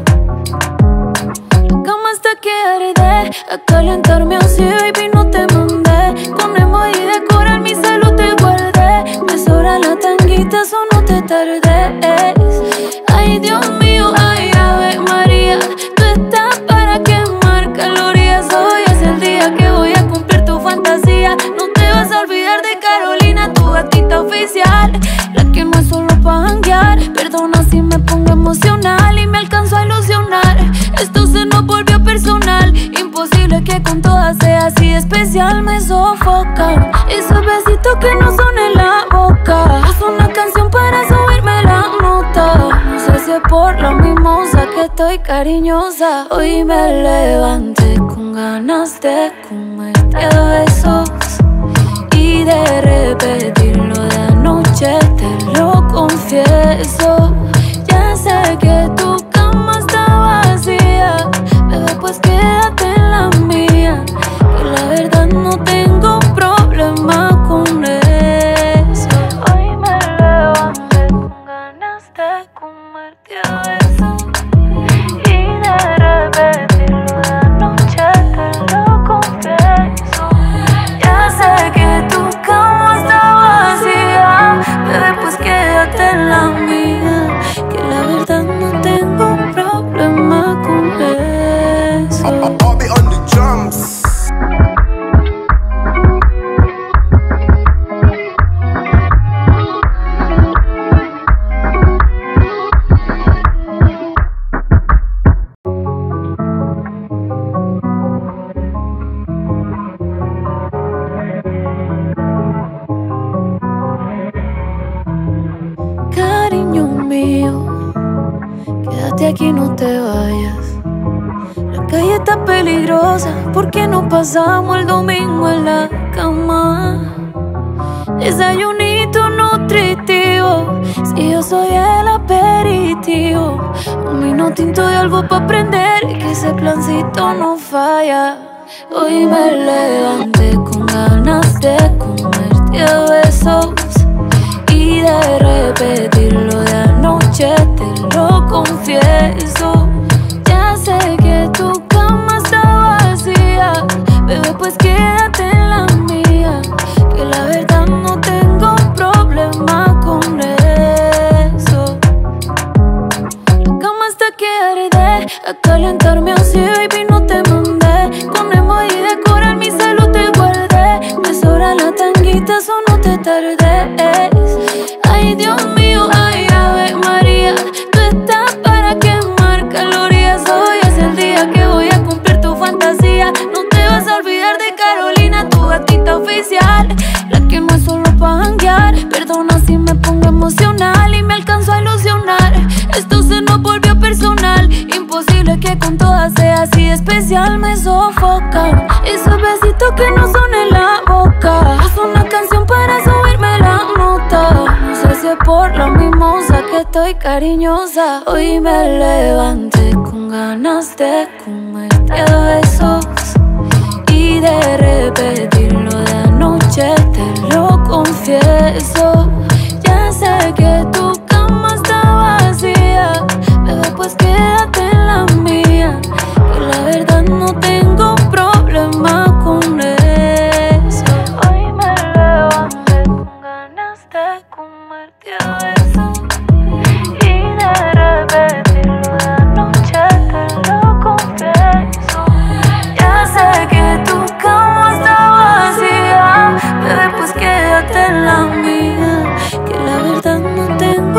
La cama está que arde, a calentarme así, baby, no te mandé. Con emoji de coral mi salud te guardé. Me sobra la tanguita, eso no te tardes. Ay, Dios mío, ay, Ave María, tú estás para quemar calorías. Hoy es el día que voy a cumplir tu fantasía. No te vas a olvidar de Carolina, tu gatita oficial, la que no es solo pa' janguear. Perdona si me pongo emocional y me alcanzo a ilusionar. Esto se nos volvió personal, imposible que con todas sea así especial. Me sofocan esos besitos que no son en la boca. Es una canción para subirme la nota. No sé si es por la mimosa que estoy cariñosa. Hoy me levanté con ganas de comerte a besos y de repetirlo de anoche, te lo confieso. Ya sé que tu cama está vacía, bebé, pues quédate en la mía, que la verdad no tengo problema con eso. Hoy me levanté con ganas de comerte a besos y de repetirlo de anoche, te lo confieso. Ya sé que tu cama está vacía, bebé, pues quédate en la mía, que la verdad no tengo problema con eso. I'll be on the drums. Cariño mío, quédate aquí, no te vayas. La calle está peligrosa, ¿por qué no pasamos el domingo en la cama? Desayunito nutritivo, si yo soy el aperitivo. Un vino tinto y algo pa' prender, que ese plancito no falla. Hoy me levanté con ganas de comerte a besos y de repetirlo de anoche, te lo confieso. Ya sé que tu cama está vacía, bebé, pues quédate en la mía, que la verdad no tengo problema con eso. La cama está que arde, a calentarme así, baby, no te mandé. Con emoji de coral mi salud te guardé. Me sobra la tanguita, eso no te tardes. Ay, Dios mío, ay, Ave María, tú estás para quemar calorías. Hoy es el día que voy a cumplir tu fantasía. No te vas a olvidar de Carolina, tu gatita oficial, la que no es solo pa' janguear. Perdona si me pongo emocional y me alcanzo a ilusionar. Esto se nos volvió personal, imposible que con todas sea así especial. Me sofocan esos besitos que no son en la boca. Es una canción para subirme la nota. No sé si es por la mimosa que estoy cariñosa. Hoy me levanté con ganas de comerte a besos y de repetirlo de anoche, te lo confieso. Ya sé que tu cama está vacía, bebé, pues quédate en la mía, que la verdad no tengo problema con eso. Hoy me levanté con ganas de comerte a besos y de repetirlo de anoche, te lo confieso. Ya sé que tu cama está vacía, bebé, pues quédate en la mía, que la verdad no tengo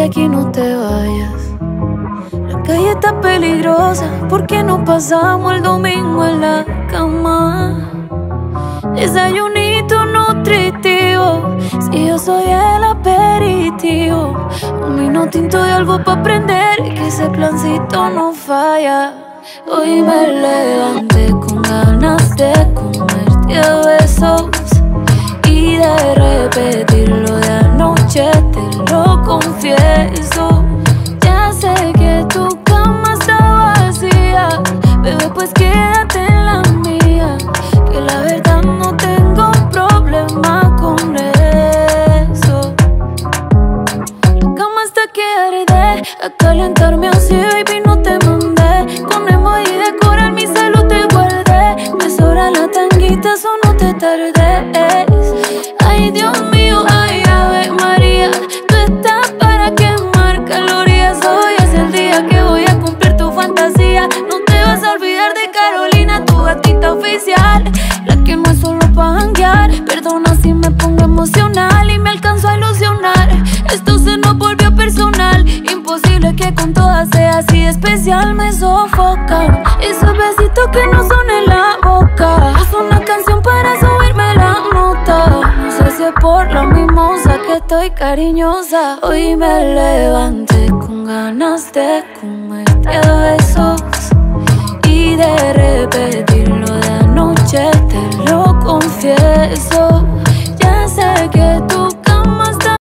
aquí, no te vayas. La calle está peligrosa, ¿por qué no pasamos el domingo en la cama? Desayunito nutritivo, si yo soy el aperitivo. Un vino tinto y algo pa' prender, que ese plancito no falla. Hoy me levanté con ganas de comerte a besos y de repetirlo de anoche, te lo confieso. Ya sé que tu cama está vacía, bebé, pues quédate en la mía, que la verdad no tengo problema con eso. La cama está que arde, a calentarme así, baby, no te mandé. Con emoji de coral mi salud te guardé. Me sobra la tanguita, eso no te tardes. Ay, Dios mío, ay, Ave María, tú estás para quemar calorías. Hoy es el día que voy a cumplir tu fantasía. No te vas a olvidar de Carolina, tu gatita oficial, la que no es solo pa' janguear. Perdona si me pongo emocional y me alcanzo a ilusionar. Esto se nos volvió personal, imposible que con todas sea así especial. Me sofoca esos besitos que no son en la boca. Es una canción para subirme la nota. No sé si es por la mimosa que estoy cariñosa. Hoy me levanté con ganas de comerte a besos y de repetirlo de anoche, te lo confieso. Ya sé que tu cama está.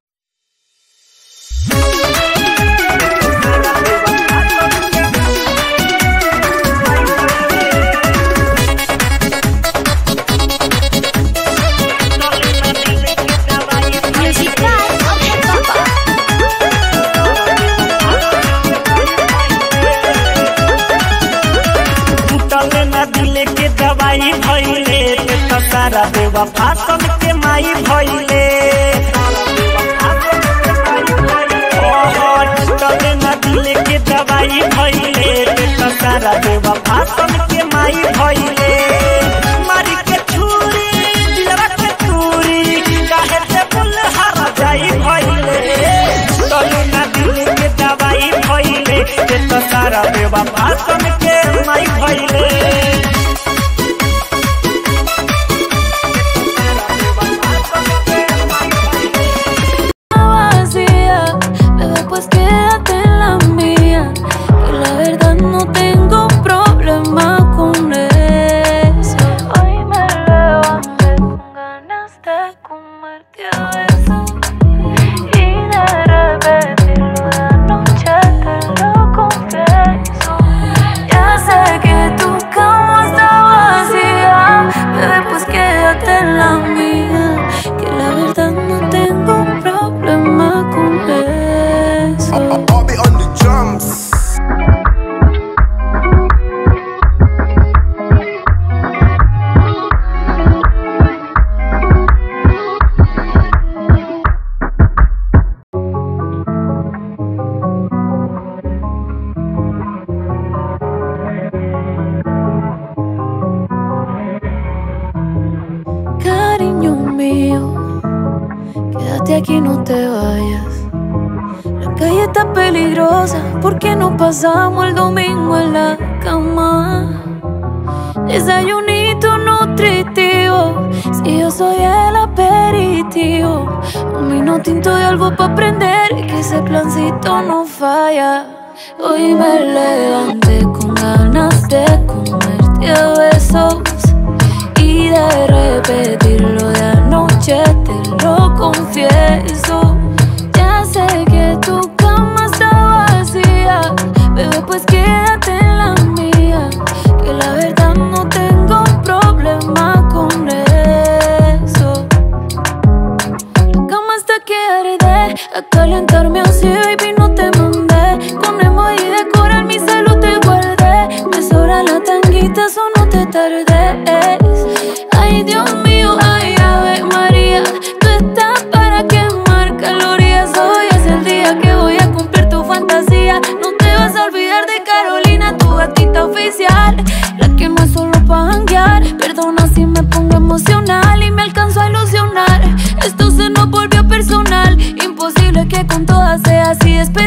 भइले त सारा देवा फासन के माई भइले तले न दिल के दवाई भइले त सारा देवा फासन के माई भइले। मारी के छुरी दिलवा के छुरी काहे से बुल हर जाई भइले तले न दिल के दवाई भइले त सारा देवा फासन के माई भइले। Pues quédate en la mía, que la verdad no tengo problema con eso. Hoy me levanté con ganas de comerte a besos y de repetirlo de anoche, te lo confieso. Ya sé que tu cama está vacía, bebé, pues quédate en la mía, que la verdad no tengo problema con eso. I'll be on the drums. Cariño mío, quédate aquí, no te vayas. La calle está peligrosa, ¿por qué no pasamos el domingo en la cama? Desayunito nutritivo, si yo soy el aperitivo. Un vino tinto y algo pa' prender, que ese plancito no falla. Hoy me levanté con ganas de comerte a besos y de repetirlo de anoche, te lo confieso. Ya sé que tu cama está vacía, bebé, pues quédate en la mía, que la verdad no tengo problema con eso. La cama está que arde, a calentarme así, baby, no te mandé. Con emoji de coral mi salud te guardé. Me sobra la tanguita, eso no te tardes. Ay, Dios mío, ay, Ave María, tú estás para quemar calorías. Hoy es el día que voy a cumplir tu fantasía. No te vas a olvidar de Carolina, tu gatita oficial, la que no es solo pa' janguear. Perdona si me pongo emocional y me alcanzo a ilusionar. Esto se nos volvió personal, imposible que con todas sea así especial.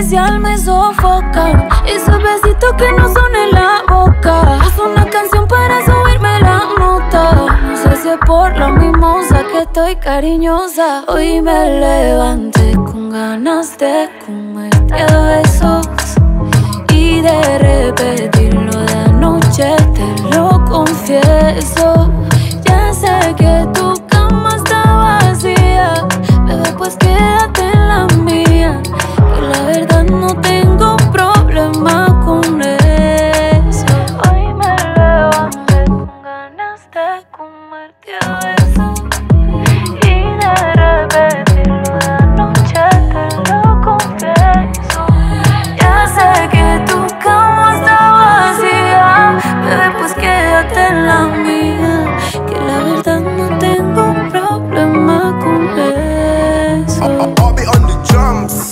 estoy cariñosa. Hoy me levanté con ganas de comerte a besos y de repetirlo de anoche, te lo confieso. Ya sé que tu cama está vacía, bebé, pues quédate en la mía, que la verdad no tengo problema con eso. Hoy me levanté con ganas de comerte a besos y de repetirlo de anoche, te lo confieso. Ya sé que tu cama está vacía, bebé, pues quédate en la mía, que la verdad no tengo problema con eso. I'll be on the drums.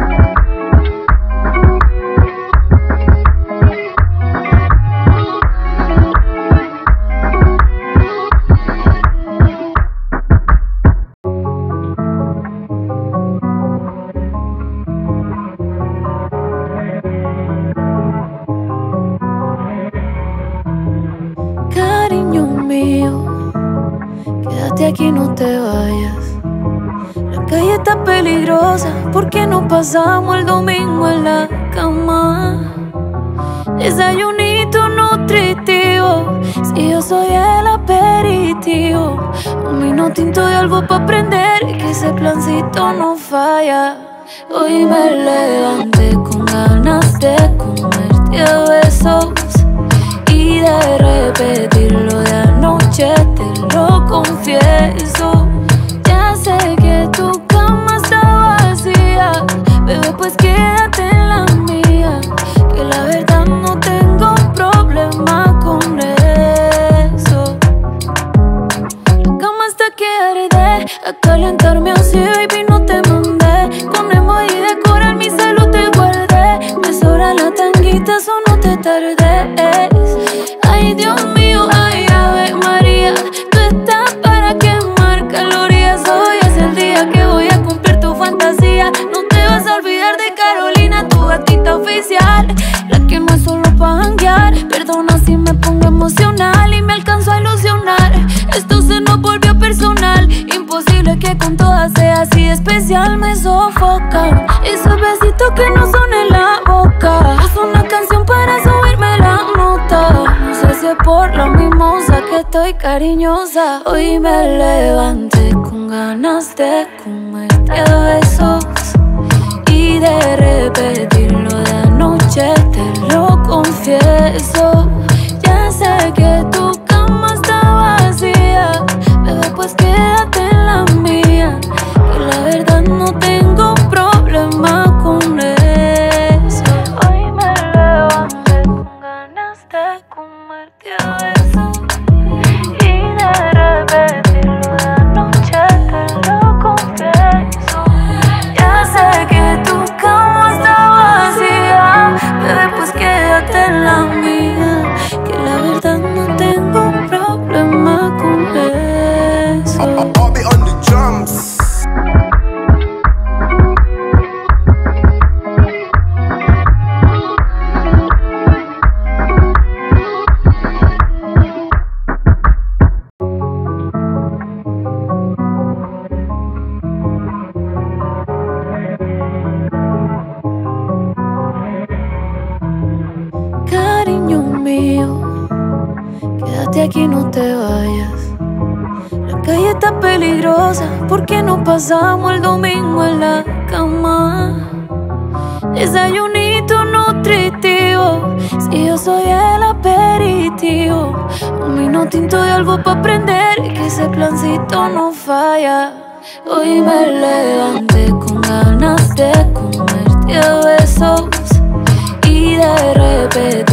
Cariño mío, quédate aquí, no te vayas. La calle está peligrosa, ¿por qué no pasamos el domingo en la cama? Desayunito nutritivo, si yo soy el aperitivo. Un vino tinto y algo pa' prender, que ese plancito no falla. Hoy me levanté con ganas de comerte a besos y de repetirlo de anoche, te lo confieso. Ya sé que tu cama está vacía, bebé, pues quédate en la mía, que la verdad no tengo problema con eso. La cama está que arde, a calentarme así, baby, no te mandé. Con emoji de coral mi salud te guardé. Me sobra la tanguita, eso no te tardes. Ay, Dios mío, ay, Ave María, tú estás para quemar calorías. Hoy es el día que voy a cumplir tu fantasía. No te vas a olvidar de Carolina, tu gatita oficial, la que no es solo pa' janguear. Perdona si me pongo emocional y me alcanzo a ilusionar. Esto se nos volvió personal, imposible que con todas sea así especial. Me sofocan esos besitos que no son en la boca. Es una canción para subirme la nota. No sé si es por la mimosa que estoy cariñosa. Hoy me levanté con ganas de comerte a besos y de repetirlo de anoche, te lo confieso. Ya sé que tu cama está vacía, bebé, pues quédate en la mía, que la verdad no tengo problema con eso. Hoy me levanté con ganas de comerte a besos y de repetirlo de anoche, te lo confieso. Ya sé que tu cama está vacía, bebé, pues quédate en la mía, que la verdad no tengo problema con eso. I'll be on the drums. Cariño mío, quédate aquí, no te vayas. La calle está peligrosa, ¿por qué no pasamos el domingo en la cama? Desayunito nutritivo, si yo soy el aperitivo. Un vino tinto y algo pa' prender, que ese plancito no falla. Hoy me levanté con ganas de comerte a besos y de repetir